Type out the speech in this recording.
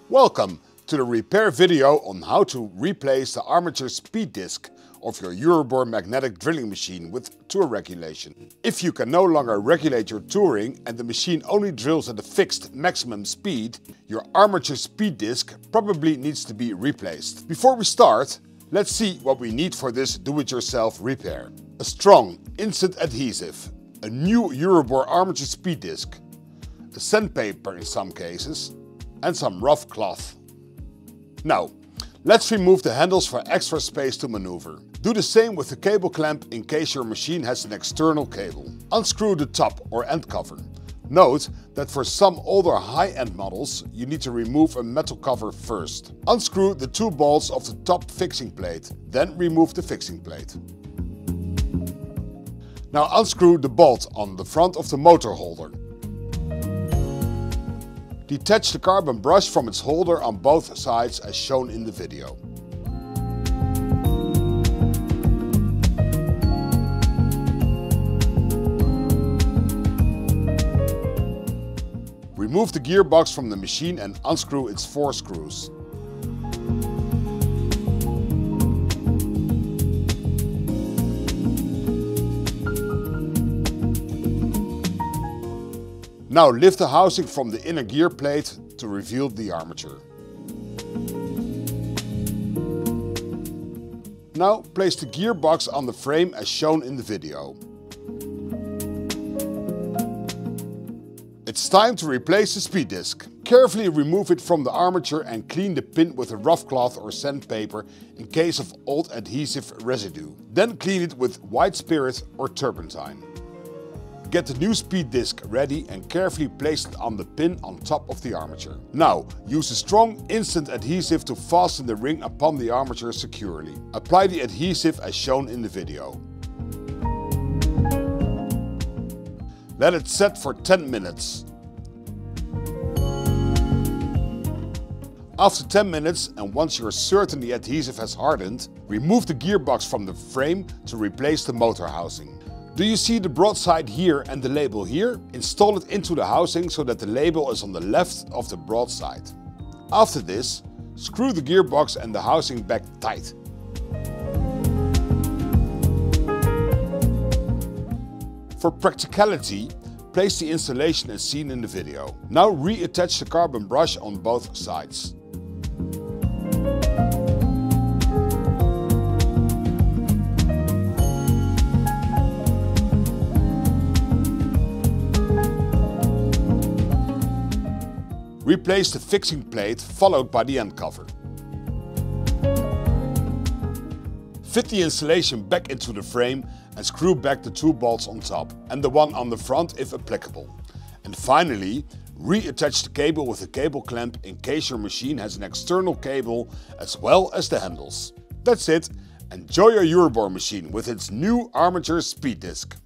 Welcome to the repair video on how to replace the armature speed disc of your Euroboor magnetic drilling machine with tour regulation. If you can no longer regulate your touring and the machine only drills at a fixed maximum speed, your armature speed disc probably needs to be replaced. Before we start, let's see what we need for this do-it-yourself repair. A strong, instant adhesive, a new Euroboor armature speed disc, a sandpaper in some cases, and some rough cloth. Now, let's remove the handles for extra space to maneuver. Do the same with the cable clamp in case your machine has an external cable. Unscrew the top or end cover. Note that for some older high-end models you need to remove a metal cover first. Unscrew the two bolts of the top fixing plate, then remove the fixing plate. Now unscrew the bolt on the front of the motor holder. Detach the carbon brush from its holder on both sides as shown in the video. Remove the gearbox from the machine and unscrew its 4 screws. Now lift the housing from the inner gear plate to reveal the armature. Now place the gearbox on the frame as shown in the video. It's time to replace the speed disc. Carefully remove it from the armature and clean the pin with a rough cloth or sandpaper in case of old adhesive residue. Then clean it with white spirit or turpentine. Get the new speed disc ready and carefully place it on the pin on top of the armature. Now, use a strong instant adhesive to fasten the ring upon the armature securely. Apply the adhesive as shown in the video. Let it set for 10 minutes. After 10 minutes and once you are certain the adhesive has hardened, remove the gearbox from the frame to replace the motor housing. Do you see the broadside here and the label here? Install it into the housing so that the label is on the left of the broadside. After this, screw the gearbox and the housing back tight. For practicality, place the installation as seen in the video. Now reattach the carbon brush on both sides. Replace the fixing plate followed by the end cover. Fit the installation back into the frame and screw back the 2 bolts on top and the one on the front if applicable. And finally, reattach the cable with a cable clamp in case your machine has an external cable as well as the handles. That's it. Enjoy your Euroboor machine with its new armature speed disc.